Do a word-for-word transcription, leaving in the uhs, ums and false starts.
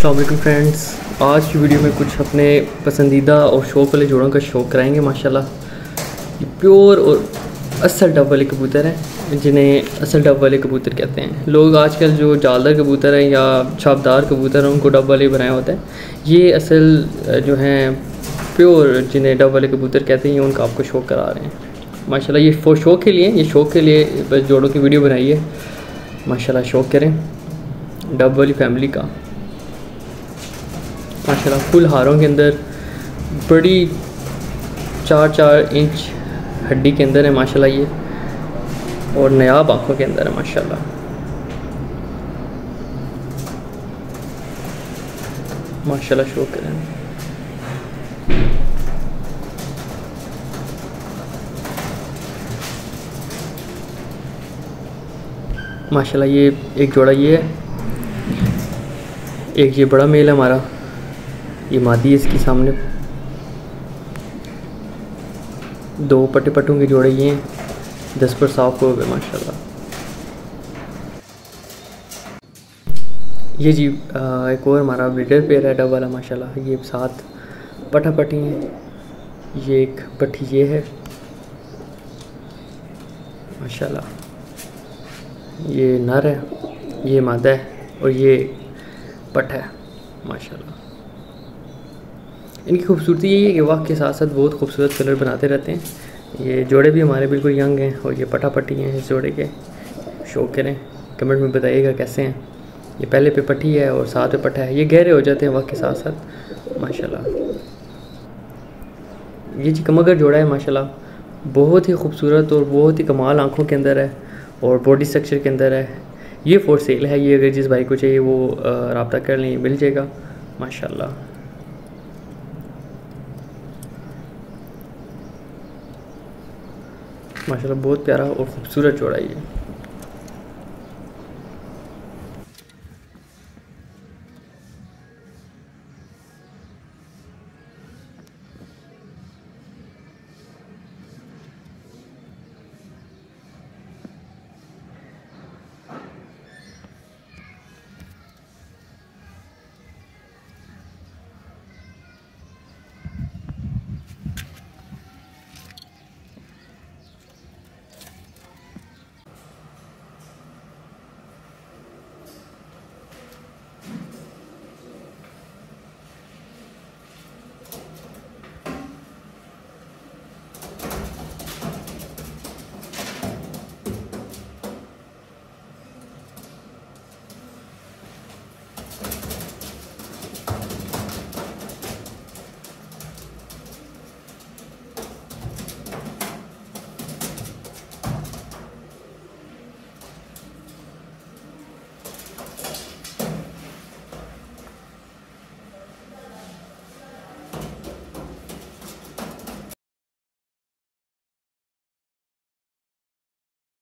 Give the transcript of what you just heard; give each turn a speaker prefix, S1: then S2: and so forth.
S1: अस्सलाम वालेकुम फ्रेंड्स, आज की वीडियो में कुछ अपने पसंदीदा और शौक़ वाले जोड़ों का शौक़ कराएंगे। माशाल्लाह ये प्योर और असल डब वाले कबूतर हैं, जिन्हें असल डब वाले कबूतर कहते हैं। लोग आजकल जो जालदार कबूतर हैं या छापदार कबूतर हैं उनको डब वाले बनाया होता है। ये असल जो हैं प्योर जिन्हें डब वाले कबूतर कहते हैं, ये उनका आपको शौक़ करा रहे हैं। माशाल्लाह ये फो शौक़ के लिए ये शौक़ के लिए बस जोड़ों की वीडियो बनाई है। माशाल्लाह शौक़ करें डब वाली फैमिली का। माशाल्लाह फुल हारों के अंदर बड़ी चार चार इंच हड्डी के अंदर है माशाल्लाह ये, और नायाब आँखों के अंदर है माशाल्लाह। माशाल्लाह शो करें। माशाल्लाह ये एक जोड़ा ये है, एक ये बड़ा मेल है हमारा, ये मादी है इसकी सामने। दो पटे पटों के जोड़े ये हैं, दस पर साफ हो गए माशाल्लाह। ये जी आ, एक और हमारा ब्रीडर पेयर है डब वाला माशाल्लाह। ये सात पटा पटी हैं, ये एक पट्टी ये है माशाल्लाह। ये नर है, ये मादा है और ये पट है माशाल्लाह। इनकी खूबसूरती यही है कि वक्त के साथ साथ बहुत खूबसूरत कलर बनाते रहते हैं। ये जोड़े भी हमारे बिल्कुल यंग हैं और ये पटा पट्टी हैं इस जोड़े के। शौक़ करें, कमेंट में बताइएगा कैसे हैं। ये पहले पे पट्टी है और साथ पे पटा है, ये गहरे हो जाते हैं वक्त के साथ साथ माशाल्लाह। ये जी कमगर जोड़ा है माशाल्लाह, बहुत ही खूबसूरत और बहुत ही कमाल आँखों के अंदर है और बॉडी स्ट्रक्चर के अंदर है। ये फॉर सेल है, ये अगर जिस भाई को चाहिए वो रब्ता कर लें, मिल जाएगा माशाल्लाह। माशाल्लाह बहुत प्यारा और ख़ूबसूरत जोड़ा है ये।